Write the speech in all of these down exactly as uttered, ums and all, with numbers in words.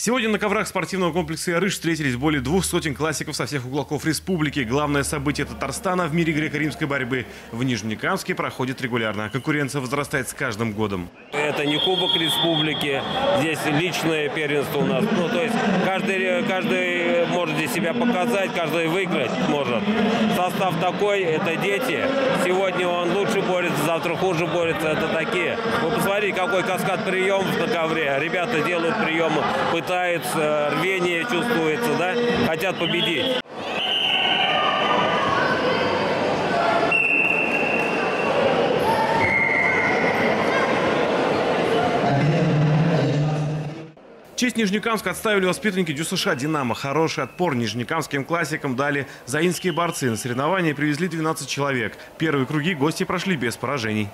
Сегодня на коврах спортивного комплекса «Ярыш» встретились более двух сотен классиков со всех уголков республики. Главное событие Татарстана в мире греко-римской борьбы в Нижнекамске проходит регулярно. Конкуренция возрастает с каждым годом. Это не Кубок Республики, здесь личное первенство у нас. Ну, то есть каждый, каждый может здесь себя показать, каждый выиграть может. Состав такой, это дети. Сегодня он лучше борется, завтра хуже борется, это такие. Вы посмотрите, какой каскад приемов на ковре. Ребята делают приемы, пытаются, рвение чувствуется, да, хотят победить. Честь Нижнекамска отставили воспитанники ДЮСШ «Динамо». Хороший отпор нижнекамским классикам дали заинские борцы. На соревнования привезли двенадцать человек. Первые круги гости прошли без поражений.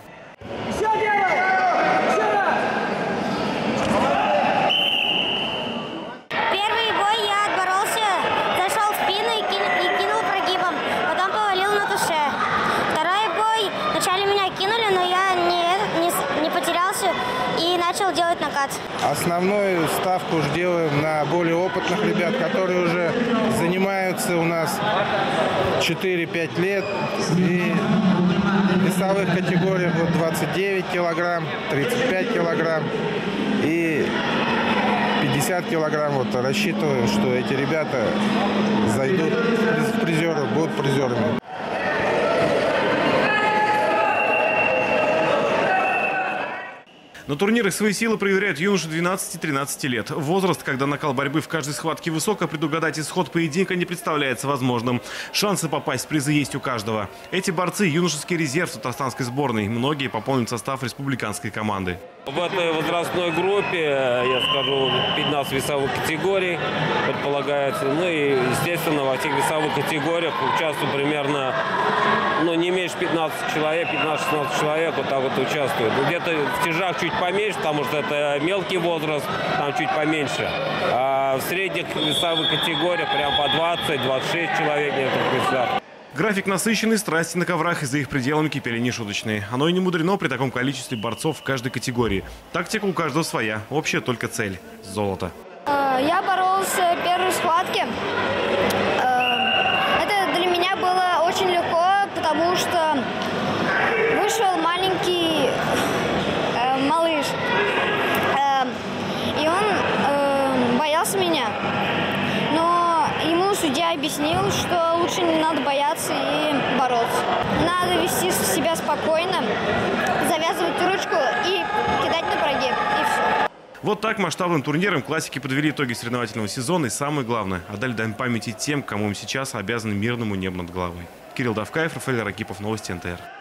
Первый бой я отборолся, зашел в спину и, кин, и кинул прогибом. Потом повалил на туше. Второй бой, вначале меня кинули, но я не, не, не потерялся и начал делать накат. Основную ставку уж делаем на более опытных ребят, которые уже занимаются у нас четыре-пять лет. И в весовых категориях вот двадцать девять килограмм, тридцать пять килограмм и пятьдесят килограмм. Вот рассчитываем, что эти ребята зайдут в призеры, будут призерами. На турнирах свои силы проверяют юноши двенадцати-тринадцати лет. Возраст, когда накал борьбы в каждой схватке высок, а предугадать исход поединка не представляется возможным. Шансы попасть в призы есть у каждого. Эти борцы – юношеский резерв татарстанской сборной. Многие пополнят состав республиканской команды. В этой возрастной группе, я скажу, пятнадцать весовых категорий предполагается. Ну и, естественно, во всех весовых категориях участвуют примерно, ну, не меньше пятнадцати человек, пятнадцать-шестнадцать человек вот так вот участвуют. Где-то в тяжах чуть поменьше, потому что это мелкий возраст, там чуть поменьше. А в средних весовых категориях прям по двадцать-двадцать шесть человек в некоторых весах. График насыщенный, страсти на коврах и за их пределами кипели нешуточные. Оно и не мудрено при таком количестве борцов в каждой категории. Тактика у каждого своя, общая только цель – золото. Я боролся в первой схватке. Это для меня было очень легко, потому что вышел маленький э, малыш. Э, и он э, боялся меня. Но ему судья объяснил, что лучше не надо бояться и бороться. Надо вести себя спокойно, завязывать ручку и кидать на прогиб. И все. Вот так масштабным турниром классики подвели итоги соревновательного сезона и, самое главное, отдали дань памяти тем, кому им сейчас обязаны мирному небу над головой. Кирилл Давкаев, Рафаэль Ракипов, новости эн тэ эр.